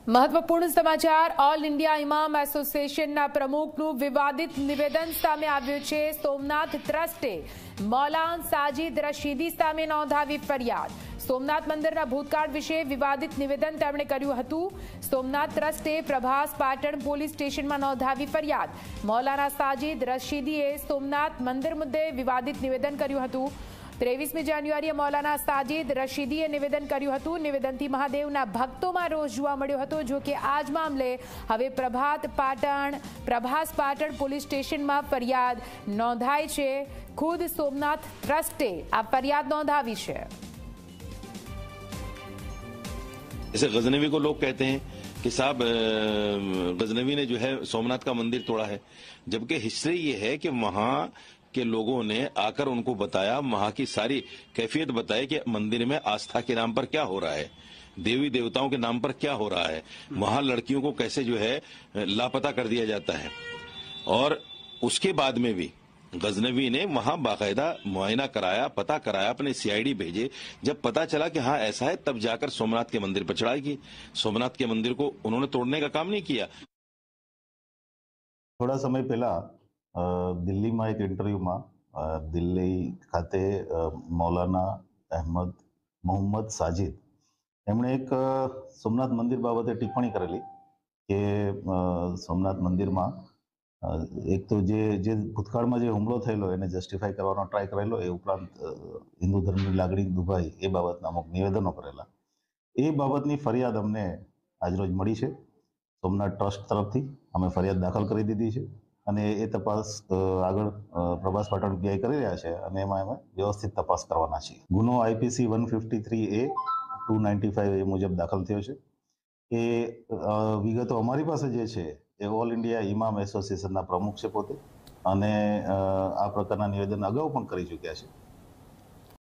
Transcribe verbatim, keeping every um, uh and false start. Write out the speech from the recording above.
મહત્વપૂર્ણ સમાચાર all India ઇમામ એસોસિએશનના પ્રમુખનું વિવાદિત નિવેદન સામે આવ્યું છે। સોમનાથ ટ્રસ્ટે મૌલાના સાજિદ રશીદી સામે નોંધાવી ફરિયાદ। સોમનાથ મંદિરના ભૂતકાળ વિશે વિવાદિત નિવેદન તેમણે કર્યું હતું। સોમનાથ ટ્રસ્ટે પ્રભાસ પાટણ પોલીસ સ્ટેશનમાં નોંધાવી ફરિયાદ। મૌલાના સાજિદ રશીદીએ સોમનાથ મંદિર મુદ્દે વિવાદિત નિવેદન કર્યું હતું। ત્રેવીસમી જાન્યુઆરીએ મૌલાના સાજિદ રશીદીએ નિવેદન કર્યું હતું। નિવેદનથી મહાદેવના ભક્તોમાં રોષ જોવા મળ્યો હતો। જો કે આ જ મામલે હવે પ્રભાત પાટણ પ્રભાસ પાટણ પોલીસ સ્ટેશનમાં ફરિયાદ નોંધાઈ છે। ખુદ સોમનાથ ટ્રસ્ટે આ ફરિયાદ નોંધાવી છે। जैसे गजनवी को लोग कहते हैं कि साहब गजनवी ने जो है सोमनाथ का मंदिर तोड़ा है, जबकि हिस्ट्री ये है कि वहां के लोगों ने आकर उनको बताया, वहां की सारी कैफियत बताई कि मंदिर में आस्था के नाम पर क्या हो रहा है, देवी देवताओं के नाम पर क्या हो रहा है, वहां लड़कियों को कैसे जो है लापता कर दिया जाता है। और उसके बाद में भी गजनवी ने वहां बाकायदा मुआयना कराया, पता कराया, अपने सीआईडी भेजे। जब पता चला कि हाँ ऐसा है, तब जाकर सोमनाथ के मंदिर पर चढ़ाई की। सोमनाथ के मंदिर को उन्होंने तोड़ने का काम नहीं किया। थोड़ा समय पहला दिल्ली में एक इंटरव्यू में दिल्ली खाते मौलाना अहमद मोहम्मद साजिद एमणे एक सोमनाथ मंदिर बाबते टिप्पणी करेली कि सोमनाथ मंदिर में एक तो जे जे भूतकाल में जो हुमलो थयेलो एने जस्टिफाई करवानो ट्राय करेलो, ए उपरांत हिंदू धर्मनी लागणी दुभाई ए बाबतना अमुक निवेदनो करेला। ए बाबतनी फरियाद अमने આજરોજ મળી છે। સોમનાથ ટ્રસ્ટ તરફથી અમે ફરિયાદ દાખલ કરી દીધી છે અને એ તપાસ આગળ પ્રભાસ પાટણ પીઆઈ કરી રહ્યા છે અને એમાં અમે વ્યવસ્થિત તપાસ કરવાના છીએ। ગુનો IPC one fifty three A two ninety five A મુજબ દાખલ થયો છે। એ વિગતો અમારી પાસે જે છે એ ઓલ ઇન્ડિયા ઇમામ એસોસિએશનના પ્રમુખ છે પોતે, અને આ પ્રકારના નિવેદન અગાઉ પણ કરી ચૂક્યા છે।